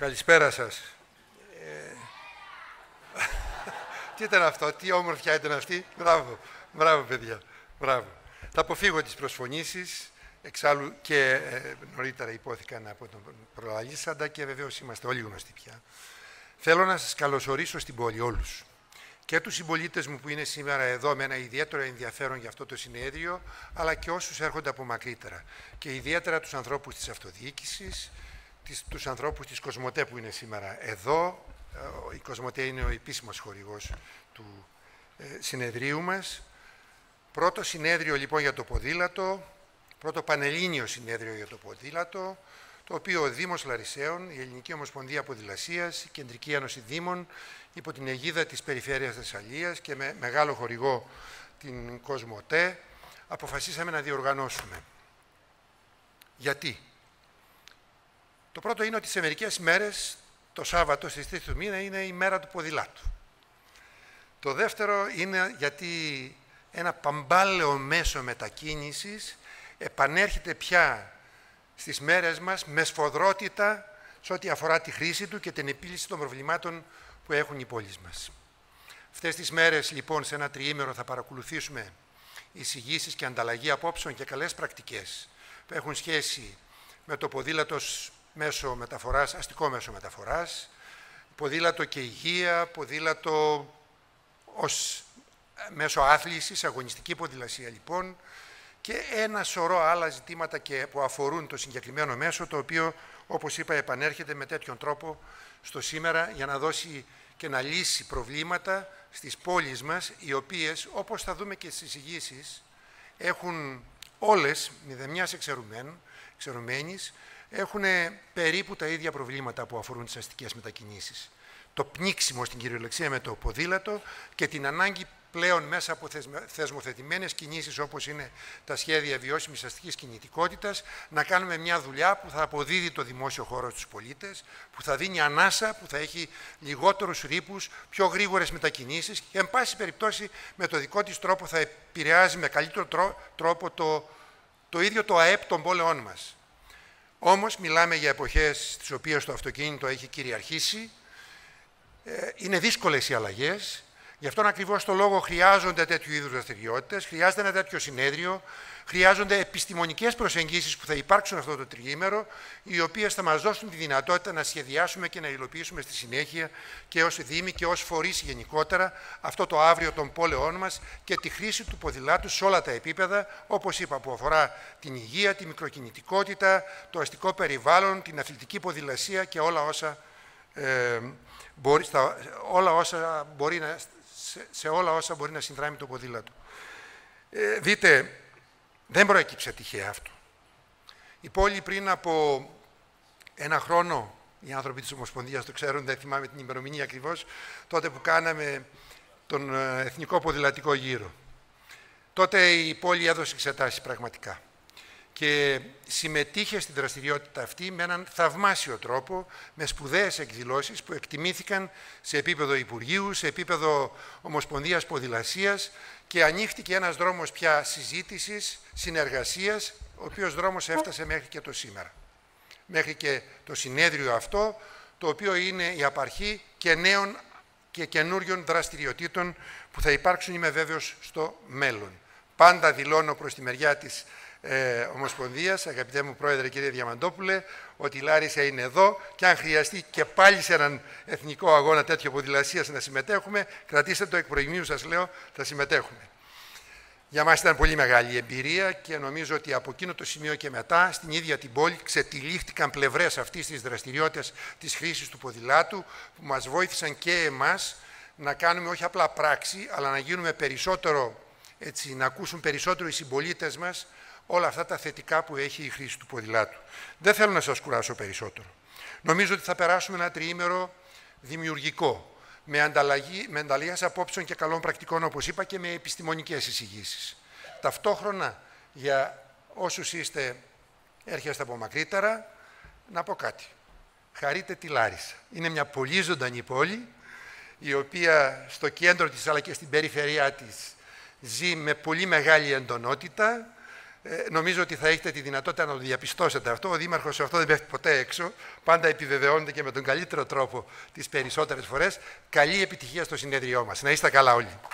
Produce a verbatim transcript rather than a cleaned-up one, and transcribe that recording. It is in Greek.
Καλησπέρα σας. Ε... τι ήταν αυτό, τι όμορφια ήταν αυτή. Μπράβο, μπράβο παιδιά, μπράβο. Θα αποφύγω τις προσφωνήσεις, εξάλλου και ε, νωρίτερα υπόθηκαν από τον προλαλήσαντα και βεβαίως είμαστε όλοι γνωστοί πια. Θέλω να σας καλωσορίσω στην πόλη όλους. Και τους συμπολίτες μου που είναι σήμερα εδώ με ένα ιδιαίτερο ενδιαφέρον για αυτό το συνέδριο, αλλά και όσους έρχονται από μακρύτερα. Και ιδιαίτερα τους ανθρώπους της αυτοδιοίκησης, τις, τους ανθρώπους της Κοσμοτέ που είναι σήμερα εδώ. Η Κοσμοτέ είναι ο επίσημος χορηγός του ε, συνεδρίου μας. Πρώτο συνέδριο λοιπόν για το ποδήλατο, πρώτο πανελλήνιο συνέδριο για το ποδήλατο, το οποίο ο Δήμος Λαρισαίων, η Ελληνική Ομοσπονδία Ποδηλασίας, η Κεντρική Ένωση Δήμων, υπό την αιγίδα της Περιφέρειας Θεσσαλίας και με μεγάλο χορηγό την Κοσμοτέ, αποφασίσαμε να διοργανώσουμε. Γιατί? Το πρώτο είναι ότι σε μερικές μέρες, το Σάββατο στις τρεις του μήνα, είναι η μέρα του ποδηλάτου. Το δεύτερο είναι γιατί ένα παμπάλαιο μέσο μετακίνησης επανέρχεται πια στις μέρες μας με σφοδρότητα σε ό,τι αφορά τη χρήση του και την επίλυση των προβλημάτων που έχουν οι πόλεις μας. Αυτές τις μέρες, λοιπόν, σε ένα τριήμερο θα παρακολουθήσουμε εισηγήσεις και ανταλλαγή απόψεων και καλές πρακτικές που έχουν σχέση με το ποδήλατο μέσο μεταφοράς, αστικό μέσο μεταφοράς, ποδήλατο και υγεία, ποδήλατο ως μέσο άθλησης, αγωνιστική ποδηλασία λοιπόν, και ένα σωρό άλλα ζητήματα και που αφορούν το συγκεκριμένο μέσο, το οποίο, όπως είπα, επανέρχεται με τέτοιον τρόπο στο σήμερα για να δώσει και να λύσει προβλήματα στις πόλεις μας, οι οποίες, όπως θα δούμε και στις εισηγήσεις, έχουν όλες, μηδενιάς εξαιρουμένης, έχουν περίπου τα ίδια προβλήματα που αφορούν τις αστικές μετακινήσεις. Το πνίξιμο στην κυριολεξία με το ποδήλατο και την ανάγκη πλέον μέσα από θεσμοθετημένες κινήσεις, όπως είναι τα σχέδια βιώσιμης αστικής κινητικότητας, να κάνουμε μια δουλειά που θα αποδίδει το δημόσιο χώρο στους πολίτες, που θα δίνει ανάσα, που θα έχει λιγότερους ρήπους, πιο γρήγορες μετακινήσεις και, εν πάση περιπτώσει, με το δικό της τρόπο θα επηρεάζει με καλύτερο τρόπο το, το ίδιο το ΑΕΠ των πόλεων μας. Όμως, μιλάμε για εποχές στις οποίες το αυτοκίνητο έχει κυριαρχήσει. Είναι δύσκολες οι αλλαγές. Γι' αυτόν ακριβώς το λόγο χρειάζονται τέτοιου είδους δραστηριότητες, χρειάζεται ένα τέτοιο συνέδριο, χρειάζονται επιστημονικές προσεγγίσεις που θα υπάρξουν αυτό το τριήμερο, οι οποίες θα μας δώσουν τη δυνατότητα να σχεδιάσουμε και να υλοποιήσουμε στη συνέχεια και ως Δήμοι και ως φορείς γενικότερα αυτό το αύριο των πόλεων μας και τη χρήση του ποδηλάτου σε όλα τα επίπεδα, όπως είπα, που αφορά την υγεία, τη μικροκινητικότητα, το αστικό περιβάλλον, την αθλητική ποδηλασία και όλα όσα, ε, μπορεί, στα, όλα όσα μπορεί να... σε όλα όσα μπορεί να συνδράμει το ποδήλατο. Ε, δείτε, δεν προέκυψε τυχαία αυτό. Η πόλη πριν από ένα χρόνο, οι άνθρωποι της Ομοσπονδίας το ξέρουν, δεν θυμάμαι την ημερομηνία ακριβώς, τότε που κάναμε τον Εθνικό Ποδηλατικό Γύρο. Τότε η πόλη έδωσε εξετάσεις πραγματικά και συμμετείχε στην δραστηριότητα αυτή με έναν θαυμάσιο τρόπο, με σπουδαίες εκδηλώσεις που εκτιμήθηκαν σε επίπεδο Υπουργείου, σε επίπεδο Ομοσπονδίας Ποδηλασίας και ανοίχτηκε ένας δρόμος πια συζήτησης, συνεργασίας, ο οποίος δρόμος έφτασε μέχρι και το σήμερα. Μέχρι και το συνέδριο αυτό, το οποίο είναι η απαρχή και νέων και καινούριων δραστηριοτήτων που θα υπάρξουν, είμαι βέβαιος, στο μέλλον. Πάντα δηλώνω προς τη μεριά της Ε, Ομοσπονδίας, αγαπητέ μου πρόεδρε κύριε Διαμαντόπουλε, ότι η Λάρισα είναι εδώ και αν χρειαστεί και πάλι σε έναν εθνικό αγώνα τέτοιο ποδηλασίας να συμμετέχουμε, κρατήστε το εκ προημίου, σας λέω, θα συμμετέχουμε. Για μας ήταν πολύ μεγάλη εμπειρία και νομίζω ότι από εκείνο το σημείο και μετά στην ίδια την πόλη ξετυλίχτηκαν πλευρές αυτής της δραστηριότητας της χρήσης του ποδηλάτου που μας βοήθησαν και εμάς να κάνουμε όχι απλά πράξη, αλλά να γίνουμε περισσότερο, έτσι, να ακούσουν περισσότερο οι συμπολίτες μας όλα αυτά τα θετικά που έχει η χρήση του ποδηλάτου. Δεν θέλω να σας κουράσω περισσότερο. Νομίζω ότι θα περάσουμε ένα τριήμερο δημιουργικό, με ανταλλαγή, με ανταλλαγές απόψεων και καλών πρακτικών, όπως είπα, και με επιστημονικές εισηγήσεις. Ταυτόχρονα, για όσους είστε, έρχεστε από μακρύτερα, να πω κάτι. Χαρείτε τη Λάρισα. Είναι μια πολύ ζωντανή πόλη, η οποία στο κέντρο της αλλά και στην περιφερειά της ζει με πολύ μεγάλη εντονότητα. Ε, νομίζω ότι θα έχετε τη δυνατότητα να το διαπιστώσετε αυτό. Ο Δήμαρχος σε αυτό δεν πέφτει ποτέ έξω. Πάντα επιβεβαιώνεται και με τον καλύτερο τρόπο τις περισσότερες φορές. Καλή επιτυχία στο συνέδριό μας. Να είστε καλά όλοι.